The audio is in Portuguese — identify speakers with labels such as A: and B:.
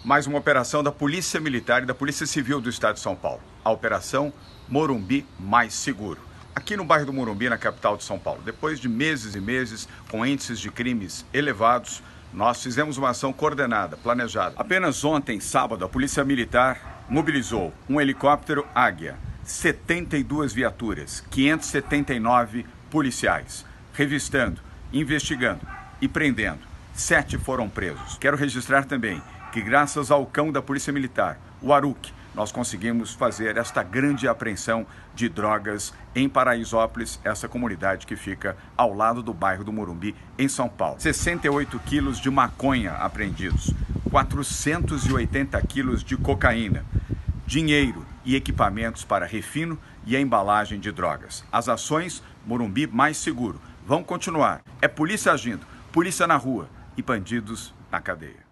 A: Mais uma operação da Polícia Militar e da Polícia Civil do Estado de São Paulo. A Operação Morumbi Mais Seguro. Aqui no bairro do Morumbi, na capital de São Paulo. Depois de meses e meses com índices de crimes elevados, nós fizemos uma ação coordenada, planejada. Apenas ontem, sábado, a Polícia Militar mobilizou um helicóptero Águia, 72 viaturas, 579 policiais, revistando, investigando e prendendo. 7 foram presos. Quero registrar também que graças ao cão da Polícia Militar, o Aruque, nós conseguimos fazer esta grande apreensão de drogas em Paraisópolis, essa comunidade que fica ao lado do bairro do Morumbi, em São Paulo. 68 quilos de maconha apreendidos, 480 quilos de cocaína, dinheiro e equipamentos para refino e a embalagem de drogas. As ações Morumbi Mais Seguro vão continuar. É polícia agindo, polícia na rua e bandidos na cadeia.